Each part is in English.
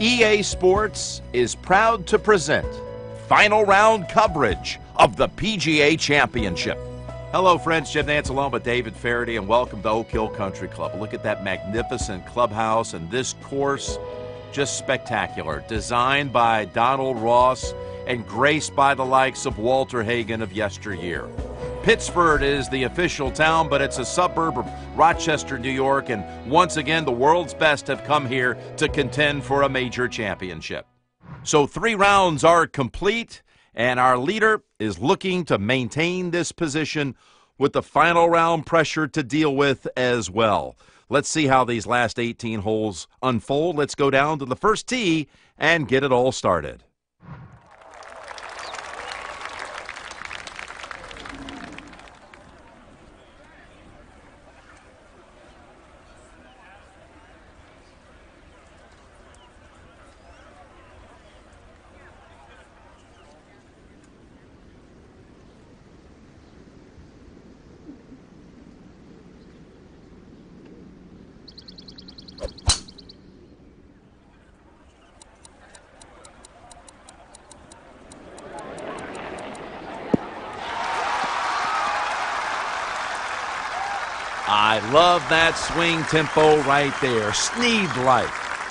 EA Sports is proud to present final round coverage of the PGA Championship. Hello, friends. Jim Nantz along with David Faraday, and welcome to Oak Hill Country Club. Look at that magnificent clubhouse, and this course, just spectacular. Designed by Donald Ross and graced by the likes of Walter Hagen of yesteryear. Pittsford is the official town, but it's a suburb of Rochester, New York, and once again, the world's best have come here to contend for a major championship. So 3 rounds are complete, and our leader is looking to maintain this position with the final round pressure to deal with as well. Let's see how these last 18 holes unfold. Let's go down to the first tee and get it all started. I love that swing tempo right there, Snead-like.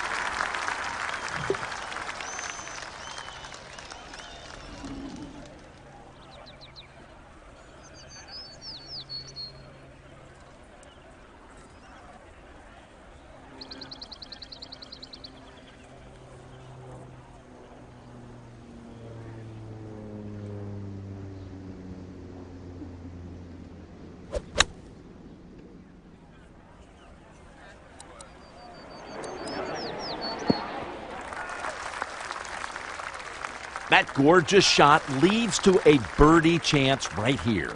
That gorgeous shot leads to a birdie chance right here.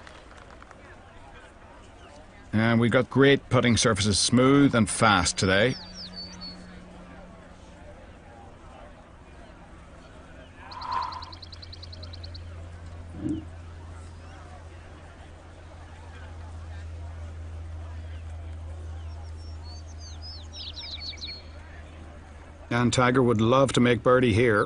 And we got great putting surfaces, smooth and fast today. And Tiger would love to make birdie here.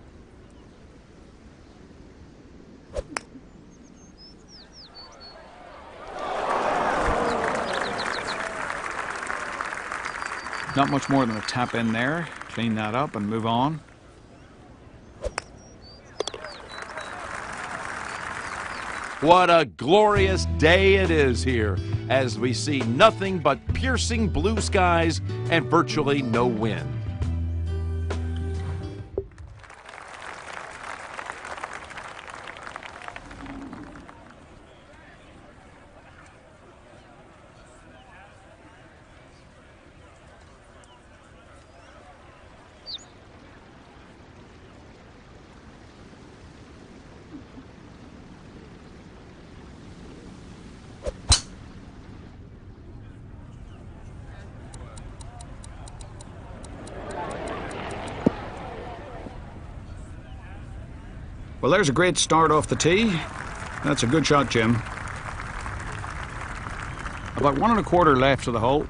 Not much more than a tap in there. Clean that up and move on. What a glorious day it is here as we see nothing but piercing blue skies and virtually no wind. Well, there's a great start off the tee. That's a good shot, Jim. About 1 1/4 left to the hole.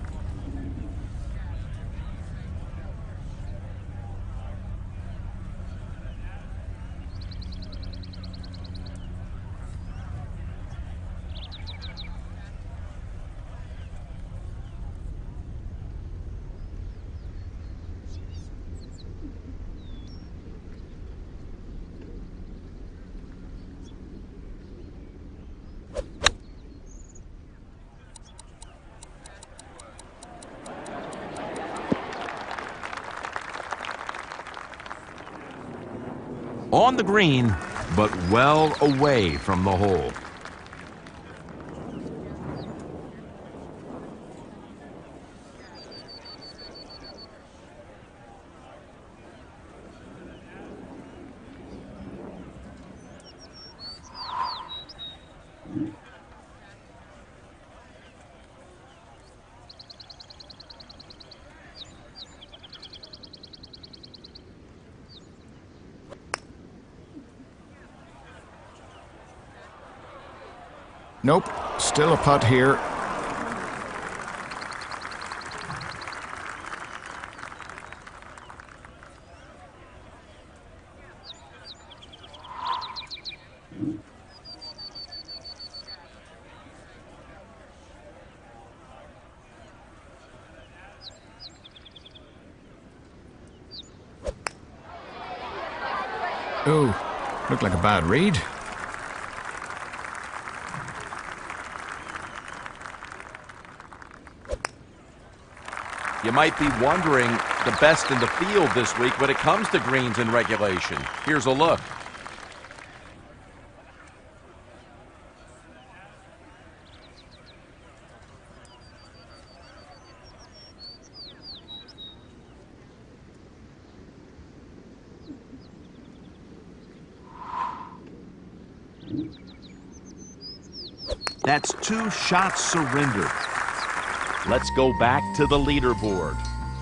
On the green, but well away from the hole. Nope, still a putt here. Oh, looked like a bad read. You might be wondering the best in the field this week when it comes to greens in regulation. Here's a look. That's 2 shots surrendered. Let's go back to the leaderboard.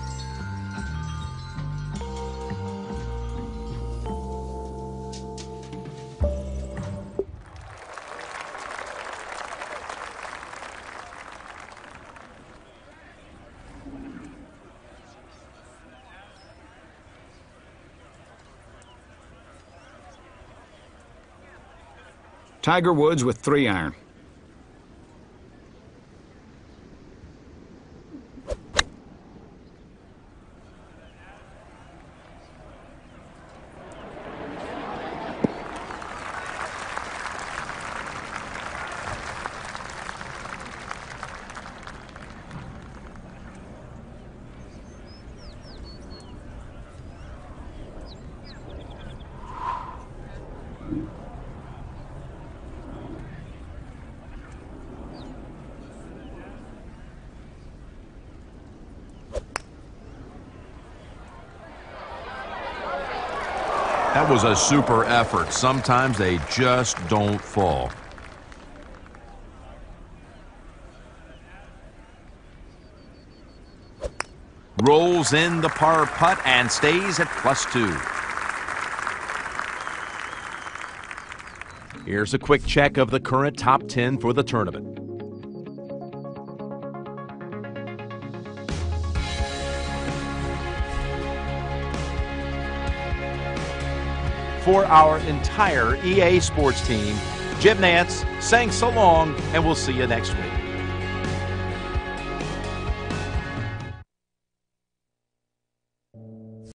Tiger Woods with 3-iron. That was a super effort. Sometimes they just don't fall. Rolls in the par putt and stays at +2. Here's a quick check of the current top 10 for the tournament. For our entire EA Sports team, Jim Nantz saying so long, and we'll see you next week.